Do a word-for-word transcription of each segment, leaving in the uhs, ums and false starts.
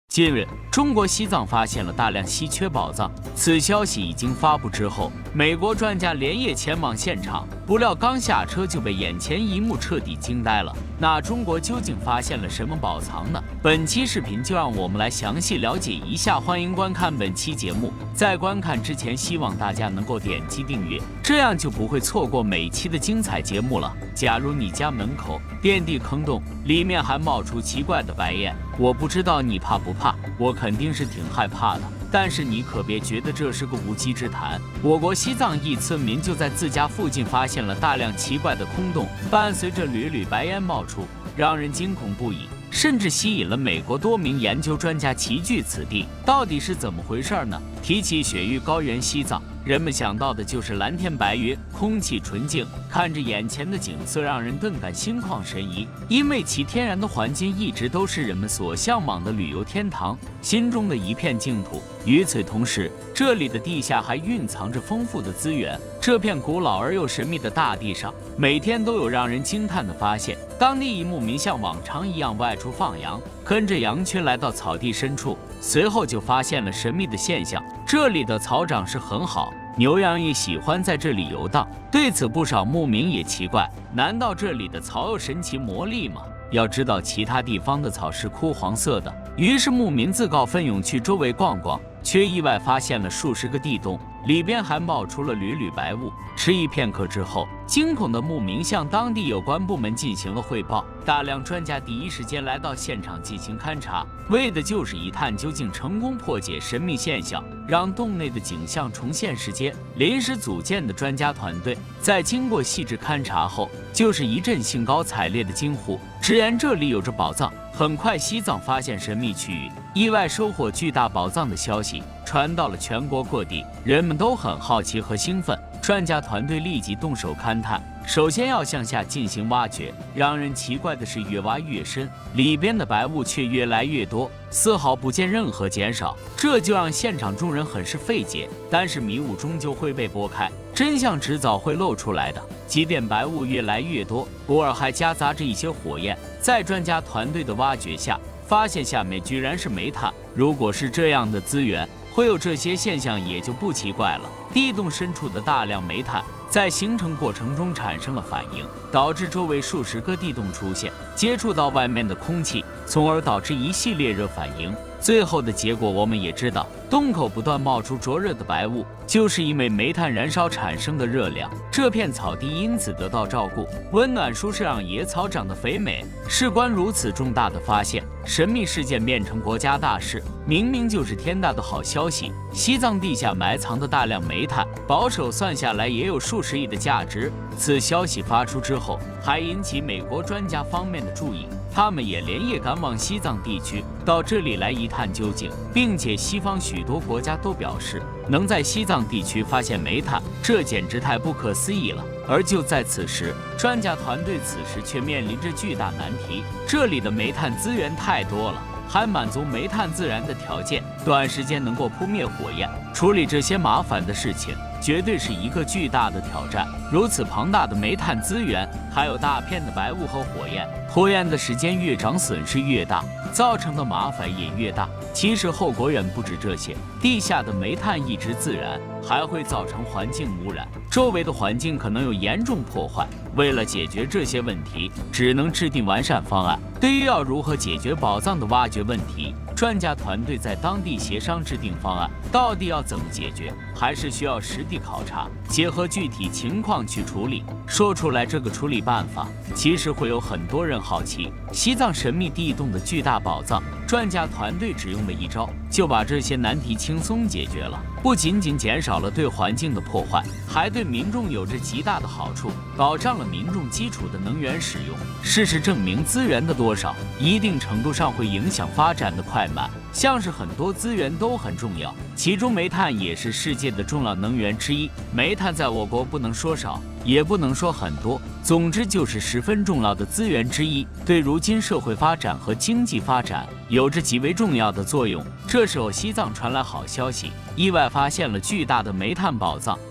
近日，中国西藏发现了大量稀缺宝藏。此消息一经发布之后，美国专家连夜前往现场，不料刚下车就被眼前一幕彻底惊呆了。那中国究竟发现了什么宝藏呢？本期视频就让我们来详细了解一下。欢迎观看本期节目，在观看之前，希望大家能够点击订阅，这样就不会错过每期的精彩节目了。假如你家门口遍地坑洞，里面还冒出奇怪的白烟，我不知道你怕不怕，我肯定是挺害怕的。但是你可别觉得这是个无稽之谈。我国西藏一村民就在自家附近发现了大量奇怪的空洞，伴随着缕缕白烟冒出，让人惊恐不已，甚至吸引了美国多名研究专家齐聚此地。到底是怎么回事呢？提起雪域高原西藏，人们想到的就是蓝天白云，空气纯净，看着眼前的景色让人顿感心旷神怡，因为其天然的环境一直都是人们所向往的旅游天堂，心中的一片净土。与此同时，这里的地下还蕴藏着丰富的资源。这片古老而又神秘的大地上，每天都有让人惊叹的发现。当地一牧民像往常一样外出放羊，跟着羊群来到草地深处，随后就发现了神秘的现象：这里的草长势很好，牛羊也喜欢在这里游荡。对此，不少牧民也奇怪，难道这里的草有神奇魔力吗？要知道，其他地方的草是枯黄色的。于是牧民自告奋勇去周围逛逛，却意外发现了数十个地洞，里边还冒出了缕缕白雾。迟疑片刻之后，惊恐的牧民向当地有关部门进行了汇报。大量专家第一时间来到现场进行勘察，为的就是一探究竟，成功破解神秘现象，让洞内的景象重现时间。临时组建的专家团队在经过细致勘察后，就是一阵兴高采烈的惊呼，直言这里有着宝藏。很快，西藏发现神秘区域，意外收获巨大宝藏的消息传到了全国各地，人们都很好奇和兴奋。专家团队立即动手勘探，首先要向下进行挖掘。让人奇怪的是，越挖越深，里边的白雾却越来越多，丝毫不见任何减少，这就让现场众人很是费解。但是迷雾终究会被拨开，真相迟早会露出来的。即便白雾越来越多，偶尔还夹杂着一些火焰，在专家团队的挖掘下，发现下面居然是煤炭。如果是这样的资源，会有这些现象也就不奇怪了。地洞深处的大量煤炭在形成过程中产生了反应，导致周围数十个地洞出现，接触到外面的空气，从而导致一系列热反应。最后的结果我们也知道，洞口不断冒出灼热的白雾，就是因为煤炭燃烧产生的热量。这片草地因此得到照顾，温暖舒适，让野草长得肥美。事关如此重大的发现，神秘事件变成国家大事，明明就是天大的好消息。西藏地下埋藏的大量煤炭，保守算下来也有数十亿的价值。此消息发出之后，还引起美国专家方面的注意，他们也连夜赶往西藏地区，到这里来一探究竟，并且西方许多国家都表示，能在西藏地区发现煤炭，这简直太不可思议了。而就在此时，专家团队此时却面临着巨大难题，这里的煤炭资源太多了，还满足煤炭自燃的条件，短时间能够扑灭火焰。处理这些麻烦的事情，绝对是一个巨大的挑战。如此庞大的煤炭资源，还有大片的白雾和火焰，拖延的时间越长，损失越大，造成的麻烦也越大。其实后果远不止这些，地下的煤炭一直自燃，还会造成环境污染，周围的环境可能有严重破坏。为了解决这些问题，只能制定完善方案。对于要如何解决宝藏的挖掘问题，专家团队在当地协商制定方案，到底要怎么解决，还是需要实地考察，结合具体情况去处理。说出来这个处理办法，其实会有很多人好奇。西藏神秘地洞的巨大宝藏，专家团队只用了一招，就把这些难题轻松解决了。不仅仅减少了对环境的破坏，还对民众有着极大的好处，保障了民众基础的能源使用。事实证明，资源的多少一定程度上会影响发展的快慢。像是很多资源都很重要，其中煤炭也是世界的重要能源之一。煤炭在我国不能说少，也不能说很多，总之就是十分重要的资源之一，对如今社会发展和经济发展有着极为重要的作用。这时候，西藏传来好消息，意外发现了巨大的煤炭宝藏。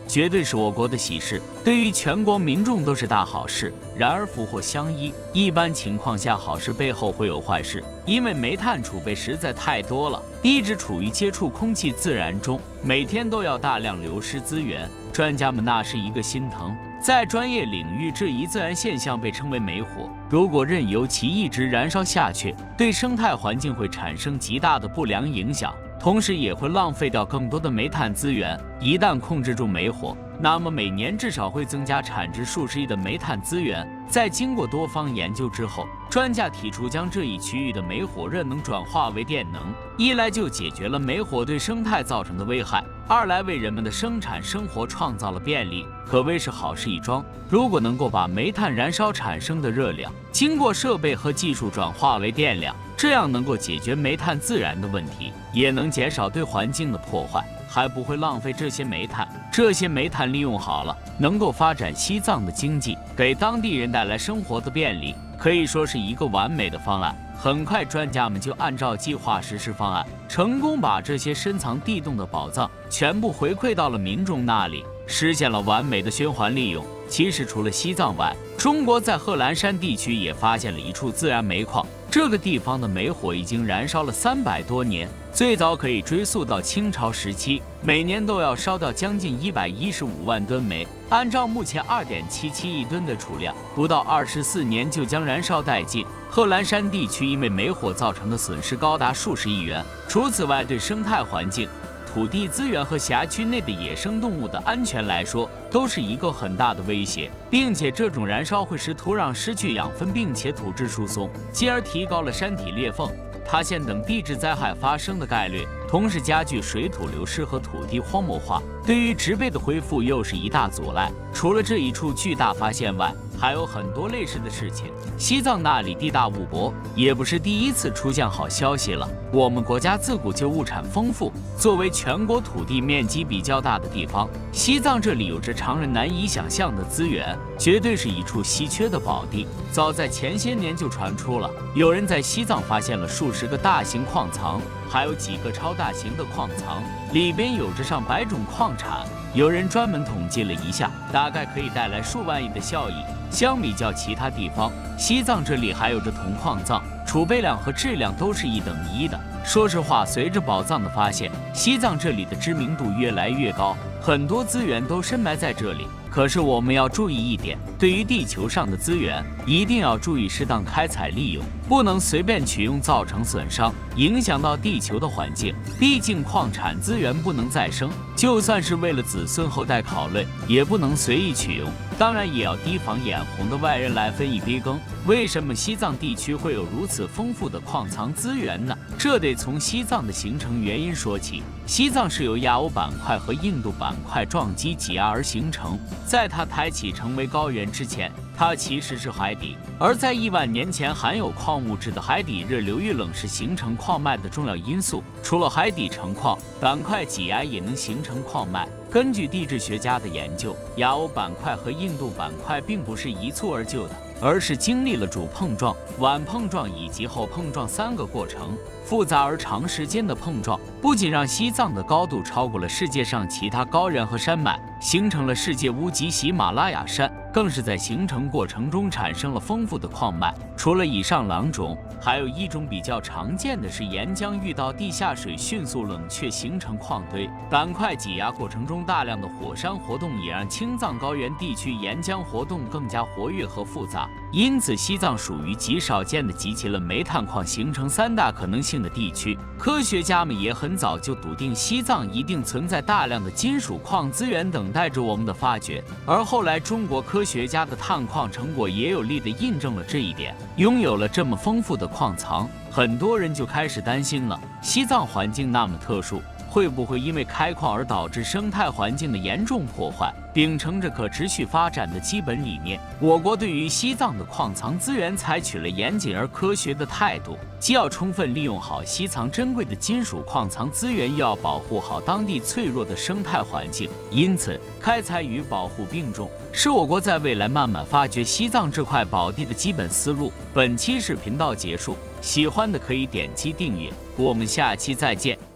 绝对是我国的喜事，对于全国民众都是大好事。然而福祸相依，一般情况下好事背后会有坏事，因为煤炭储备实在太多了，一直处于接触空气自燃中，每天都要大量流失资源。专家们那是一个心疼。在专业领域，这一自然现象被称为煤火。如果任由其一直燃烧下去，对生态环境会产生极大的不良影响，同时也会浪费掉更多的煤炭资源。一旦控制住煤火，那么每年至少会增加产值数十亿的煤炭资源。在经过多方研究之后，专家提出将这一区域的煤火热能转化为电能，一来就解决了煤火对生态造成的危害，二来为人们的生产生活创造了便利，可谓是好事一桩。如果能够把煤炭燃烧产生的热量经过设备和技术转化为电量，这样能够解决煤炭自燃的问题，也能减少对环境的破坏，还不会浪费这些煤炭。这些煤炭利用好了，能够发展西藏的经济，给当地人带来生活的便利，可以说是一个完美的方案。很快，专家们就按照计划实施方案，成功把这些深藏地洞的宝藏全部回馈到了民众那里，实现了完美的循环利用。其实，除了西藏外，中国在贺兰山地区也发现了一处自然煤矿。这个地方的煤火已经燃烧了三百多年，最早可以追溯到清朝时期，每年都要烧掉将近一百一十五万吨煤。按照目前二点七七亿吨的储量，不到二十四年就将燃烧殆尽。贺兰山地区因为煤火造成的损失高达数十亿元。除此外，对生态环境、土地资源和辖区内的野生动物的安全来说，都是一个很大的威胁，并且这种燃烧会使土壤失去养分，并且土质疏松，进而提高了山体裂缝、塌陷等地质灾害发生的概率，同时加剧水土流失和土地荒漠化，对于植被的恢复又是一大阻碍。除了这一处巨大发现外，还有很多类似的事情。西藏那里地大物博，也不是第一次出现好消息了。我们国家自古就物产丰富，作为全国土地面积比较大的地方，西藏这里有着常人难以想象的资源，绝对是一处稀缺的宝地。早在前些年就传出了，有人在西藏发现了数十个大型矿藏，还有几个超大型的矿藏，里边有着上百种矿产。有人专门统计了一下，大概可以带来数万亿的效益。相比较其他地方，西藏这里还有着铜矿藏，储备量和质量都是一等一的。说实话，随着宝藏的发现，西藏这里的知名度越来越高，很多资源都深埋在这里。可是我们要注意一点，对于地球上的资源，一定要注意适当开采利用，不能随便取用，造成损伤，影响到地球的环境。毕竟矿产资源不能再生，就算是为了子孙后代考虑，也不能随意取用。当然，也要提防眼红的外人来分一杯羹。为什么西藏地区会有如此丰富的矿藏资源呢？这得从西藏的形成原因说起。西藏是由亚欧板块和印度板块撞击挤压而形成。在它抬起成为高原之前，它其实是海底，而在亿万年前含有矿物质的海底热流遇冷是形成矿脉的重要因素。除了海底成矿，板块挤压也能形成矿脉。根据地质学家的研究，亚欧板块和印度板块并不是一蹴而就的，而是经历了主碰撞、晚碰撞以及后碰撞三个过程。复杂而长时间的碰撞，不仅让西藏的高度超过了世界上其他高原和山脉，形成了世界屋脊喜马拉雅山，更是在形成过程中产生了丰富的矿脉。除了以上两种，还有一种比较常见的是岩浆遇到地下水迅速冷却形成矿堆。板块挤压过程中大量的火山活动也让青藏高原地区岩浆活动更加活跃和复杂，因此西藏属于极少见的集齐了煤炭矿形成三大可能性的地区。科学家们也很早就笃定西藏一定存在大量的金属矿资源等待着我们的发掘，而后来中国科学家的探矿成果也有力地印证了这一点。拥有了这么丰富的矿藏，很多人就开始担心了，西藏环境那么特殊，会不会因为开矿而导致生态环境的严重破坏？秉承着可持续发展的基本理念，我国对于西藏的矿藏资源采取了严谨而科学的态度，既要充分利用好西藏珍贵的金属矿藏资源，又要保护好当地脆弱的生态环境。因此，开采与保护并重，是我国在未来慢慢发掘西藏这块宝地的基本思路。本期视频到结束，喜欢的可以点击订阅，我们下期再见。